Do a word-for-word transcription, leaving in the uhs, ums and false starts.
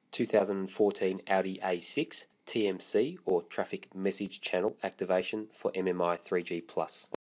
two thousand fourteen Audi A six T M C or Traffic Message Channel Activation for M M I three G plus.